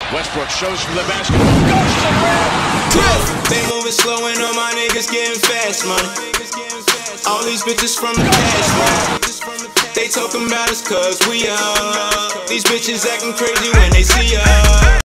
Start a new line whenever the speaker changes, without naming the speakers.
Westbrook shows from the basket. Goes to the rim.
They moving slow and all my niggas getting fast money. All these bitches from the past, man. They talking about us cause we up. These bitches acting crazy when they see us.